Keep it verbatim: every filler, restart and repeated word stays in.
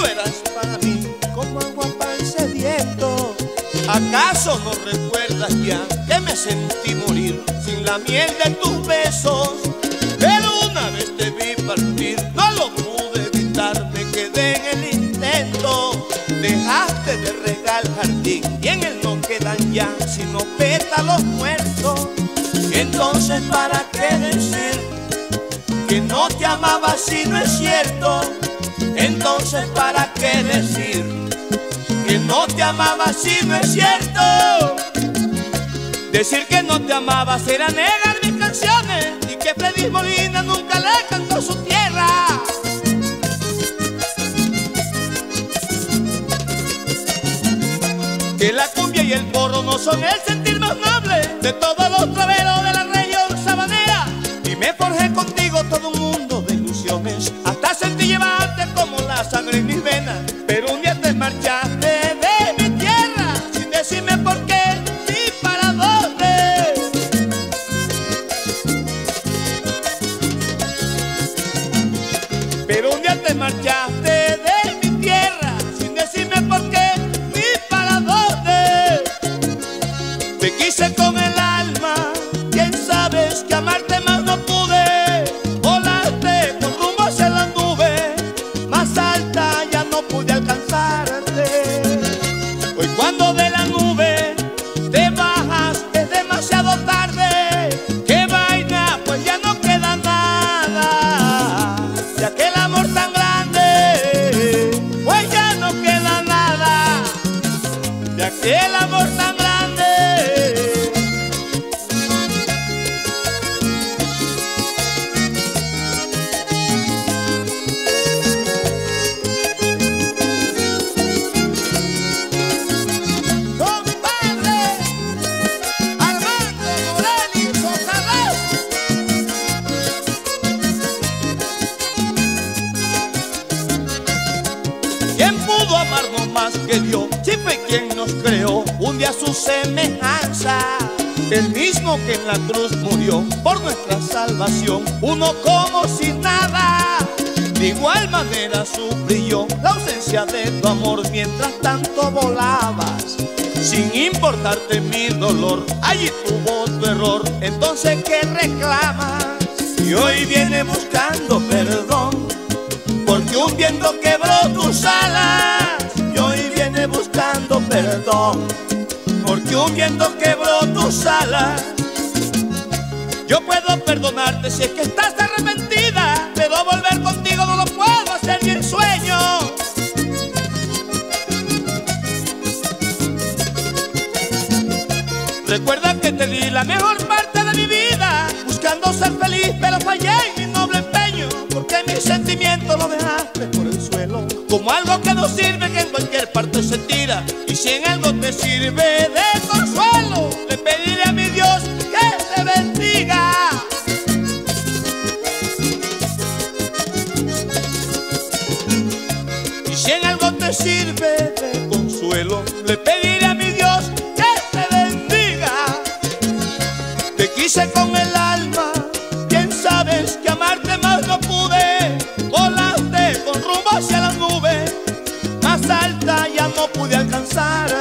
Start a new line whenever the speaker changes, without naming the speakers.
eras para mí como agua para el sediento. ¿Acaso no recuerdas ya que me sentí morir sin la miel de tus besos? Pero una vez te vi partir, no lo pude evitar, me quedé en el intento. Dejaste de regar el jardín y en él no quedan ya sino pétalos muertos. Entonces, ¿para qué decir que no te amaba si no es cierto? Entonces, ¿para qué decir que no te amaba si no es cierto? Decir que no te amaba será negar mis canciones y que Freddy Molina nunca le cantó su tierra. Que la cumbia y el porro no son el sentir más noble de todos los traveros de la región sabanera. Y me forjé contigo todo un mundo de ilusiones, hasta sentí llevarte como la sangre en mis venas. Pero un día te marchaste de mi tierra sin decirme por qué ni para dónde. Pero un día te marchaste de mi tierra sin decirme por qué ni para dónde. Te quise con el alma, quién sabes que amarte más no pude. Volaste con rumbo hacia la nube más alta, ya no pude alcanzarte. Hoy cuando de la nube te bajas es demasiado tarde. Qué vaina, pues ya no queda nada de aquel amor tan grande. Pues ya no queda nada de aquel amor tan grande. ¿Quién pudo amarnos más que Dios? Si fue quien nos creó un día a su semejanza, el mismo que en la cruz murió por nuestra salvación, uno como si nada. De igual manera sufrí yo la ausencia de tu amor mientras tanto volabas, sin importarte mi dolor, allí tuvo tu error. Entonces, ¿qué reclamas? Y hoy viene buscando perdón porque un viento quebró tus alas. Y hoy viene buscando perdón porque un viento quebró tus alas. Yo puedo perdonarte si es que estás arrepentida, pero volver contigo no lo puedo hacer ni en sueño. Recuerda que te di la mejor parte de mi vida buscando ser feliz, pero fallé en mi noble empeño, porque mis sentimientos lo dejaste por el suelo, como algo que no sirve, que en cualquier parte se tira. Y si en algo te sirve de consuelo, le pediré a mi Dios que te bendiga. Y si en algo te sirve de consuelo, le pediré a mi Dios que te bendiga. Te quise con el alma, bien sabes que amarte más no pude. Volaste con rumbo hacia la nube más alta, ya no pude alcanzar.